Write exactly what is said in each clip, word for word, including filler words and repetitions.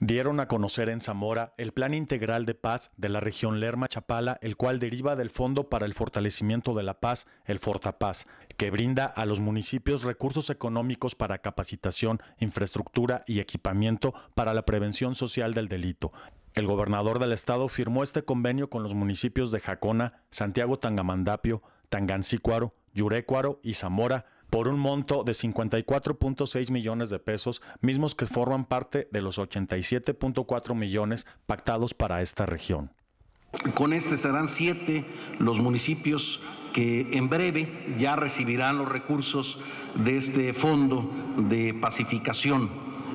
Dieron a conocer en Zamora el Plan Integral de Paz de la región Lerma-Chapala, el cual deriva del Fondo para el Fortalecimiento de la Paz, el FORTAPAZ, que brinda a los municipios recursos económicos para capacitación, infraestructura y equipamiento para la prevención social del delito. El gobernador del estado firmó este convenio con los municipios de Jacona, Santiago Tangamandapio, Tangancícuaro, Yurécuaro y Zamora, por un monto de cincuenta y cuatro punto seis millones de pesos, mismos que forman parte de los ochenta y siete punto cuatro millones pactados para esta región. Con este serán siete los municipios que en breve ya recibirán los recursos de este fondo de pacificación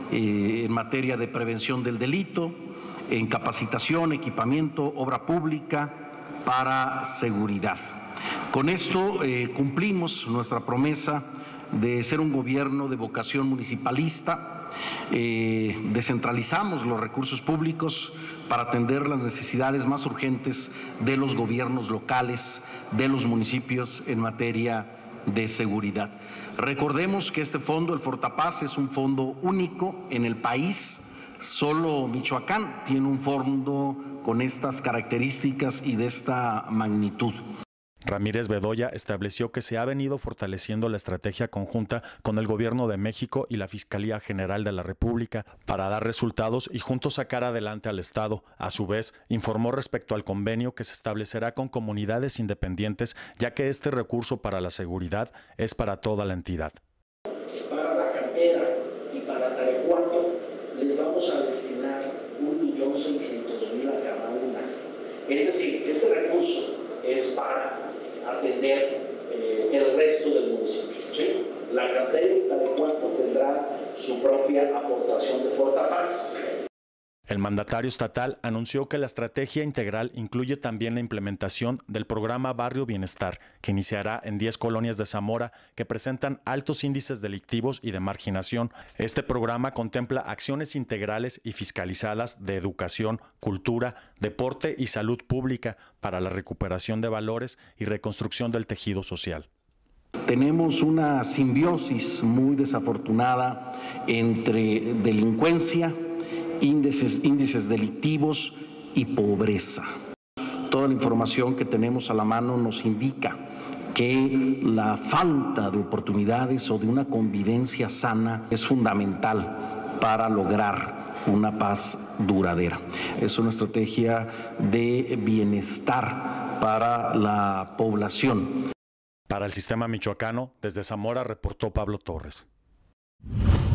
eh, en materia de prevención del delito, en capacitación, equipamiento, obra pública para seguridad. Con esto eh, cumplimos nuestra promesa de ser un gobierno de vocación municipalista, eh, descentralizamos los recursos públicos para atender las necesidades más urgentes de los gobiernos locales, de los municipios en materia de seguridad. Recordemos que este fondo, el FORTAPAZ, es un fondo único en el país. Solo Michoacán tiene un fondo con estas características y de esta magnitud. Ramírez Bedoya estableció que se ha venido fortaleciendo la estrategia conjunta con el Gobierno de México y la Fiscalía General de la República para dar resultados y juntos sacar adelante al Estado. A su vez, informó respecto al convenio que se establecerá con comunidades independientes, ya que este recurso para la seguridad es para toda la entidad. Para la cantera y para Tarecuato les vamos a destinar un millón seiscientos mil a cada una. Es decir, este recurso es para atender eh, el resto del municipio, ¿sí? La cantera de Tarecuato tendrá su propia aportación de FORTAPAZ. El mandatario estatal anunció que la estrategia integral incluye también la implementación del programa Barrio Bienestar, que iniciará en diez colonias de Zamora que presentan altos índices delictivos y de marginación. Este programa contempla acciones integrales y fiscalizadas de educación, cultura, deporte y salud pública para la recuperación de valores y reconstrucción del tejido social. Tenemos una simbiosis muy desafortunada entre delincuencia, Índices, índices delictivos y pobreza. Toda la información que tenemos a la mano nos indica que la falta de oportunidades o de una convivencia sana es fundamental para lograr una paz duradera. Es una estrategia de bienestar para la población. Para el Sistema Michoacano, desde Zamora reportó Pablo Torres.